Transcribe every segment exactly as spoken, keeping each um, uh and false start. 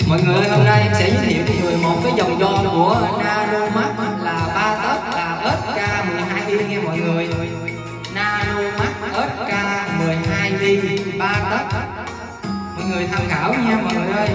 Mọi người ơi, hôm nay em sẽ giới thiệu cho mọi người một cái dòng gom của Naromax là ba tấc, là ét ca mười hai i nha mọi người. Naromax ét ca mười hai i ba tấc, mọi người tham khảo nha mọi người ơi.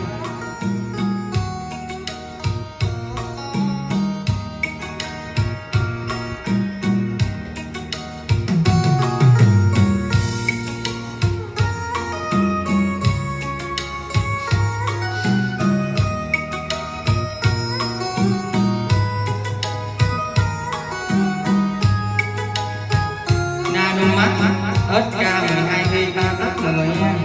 Naromax ét ca mười hai i ba tấc mọi người nha.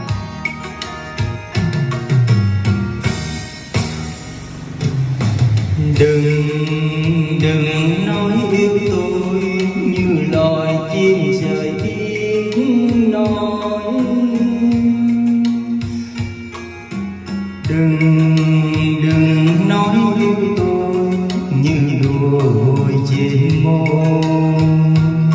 Đừng đừng nói yêu tôi như loài chim trời tiếng nói. Đừng đừng nói yêu tôi như đùa hồi trên môi.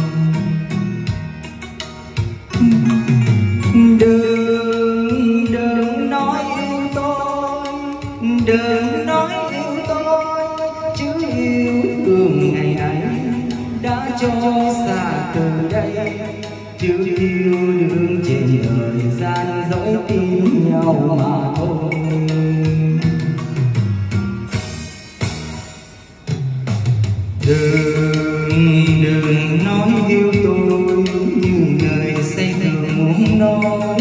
Đừng đừng nói yêu tôi, đừng nói yêu tôi, chứ yêu thương ngày ấy đã cho xa từ đây. Chứ yêu đương trên thời gian dõi tin nhau mà thôi. Đừng đừng nói yêu tôi như người say thường muốn nói.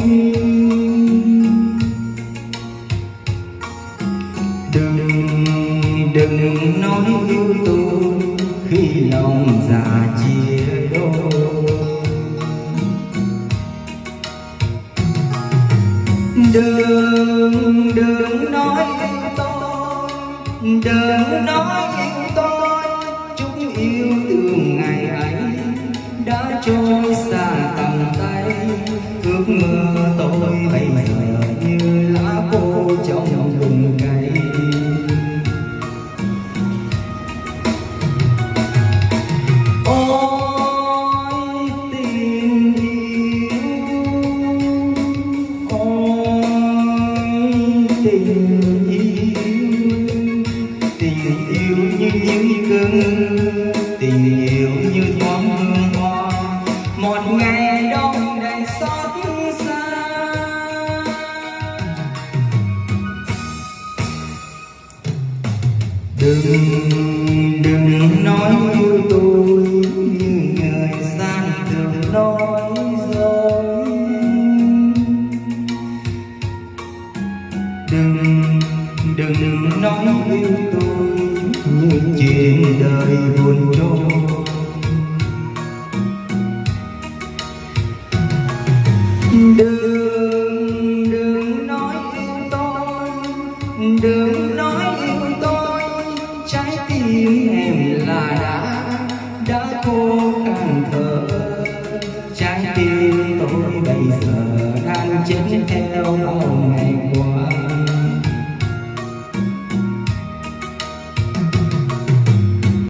Đừng đừng nói yêu tôi khi lòng già chia đôi. Đừng đừng nói yêu tôi, đừng nói yêu tôi, chút yêu thương ngày ấy đã trôi xa tầm tay. Ước mơ tôi bây giờ như lá khô trong rừng cây. Ôi tình yêu, ôi tình yêu, tình yêu như những cơn, tình yêu như thoáng hương hoa, một ngày đông đầy xót xa. Đừng đừng nói yêu tôi như người gian thường nói dối. Đừng đừng nói yêu tôi như chuyện đời buồn trôi. Đừng đừng nói yêu tôi, đừng nói yêu tôi, trái tim em là đã đã khô khan thở. Trái tim tôi bây giờ đang chết theo bao ngày.